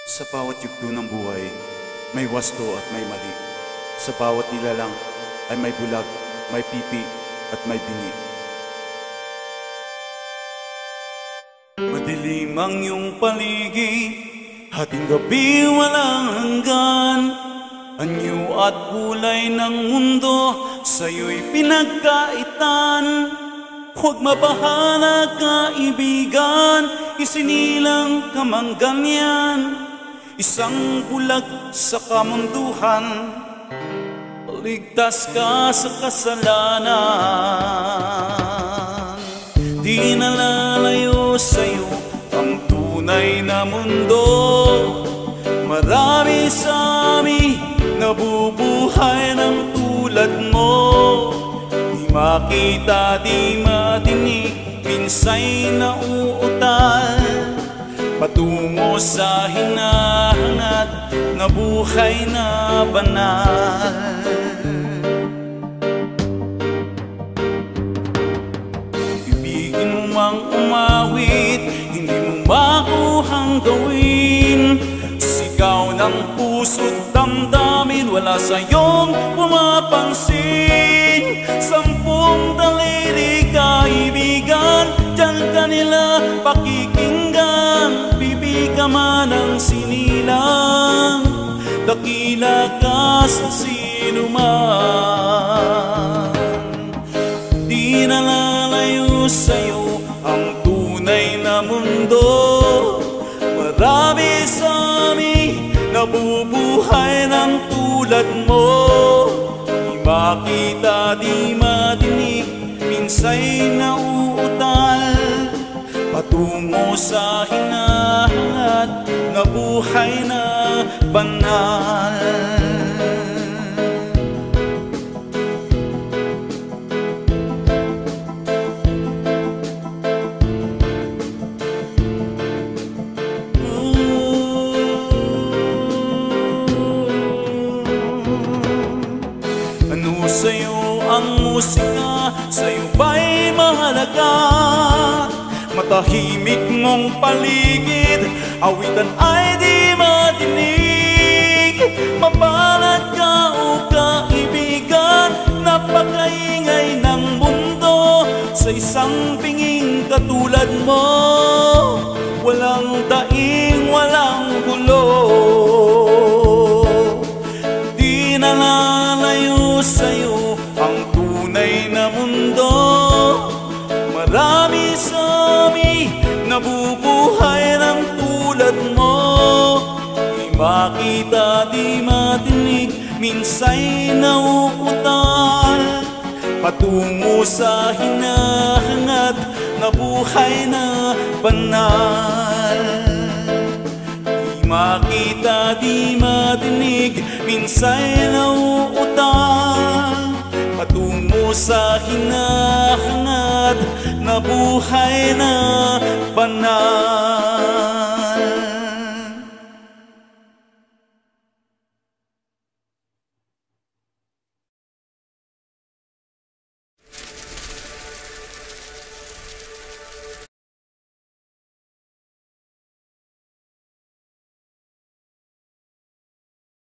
Sa bawat yugto ng buhay, may wasto at may mali. Sa bawat nilalang ay may bulag, may pipi at may bingi. Madilim ang iyong paligid, hating gabi walang hanggan. Anyo at kulay ng mundo, sa'yo'y pinagkaitan. Huwag mabahala kaibigan, isinilang ka mang ganyan. Isang bulag sa kamunduhan, ligtas ka sa kasalanan. Di nalalayo sa'yo ang tunay na mundo. Marami sa amin nabubuhay ng tulad mo. Di makita, di madinig, minsay nauutal. Patungo sa hinahangat na buhay na banal. Ibigin mo mang umawit, hindi mo makuhang gawin. Sigaw ng puso't damdamin, wala sa'yong pumapansin. 10 daliri kaibigan, diyan ka nila pakikinggan. Bibig ka man ang sinilang, dakila ka sa sinuman. Di nalalayo sa'yo ang tunay na mundo. Marami sa amin nabubuhay ng tulad mo. Di makita, di madinig, minsay nauutal. Patungo sa hinahangat na buhay na banal. Ano sa'yo ang musika? Sa'yo ba'y mahalaga? Matahimik mong paligid, awitan ay di madinig. Mapalad ka o kaibigan, napakaingay ng mundo. Sa isang pinging katulad mo, walang daing, walang gulo. Di nalalayo sa'yo ang tunay na mundo. Marami sa amin nabubuhay ng tulad mo. Di makita, di madinig, minsay nauutal. Patungo sa hinahangat na buhay na banal. Di makita, di madinig, minsay nauutal. Patungo sa hinahangat na buhay na banal.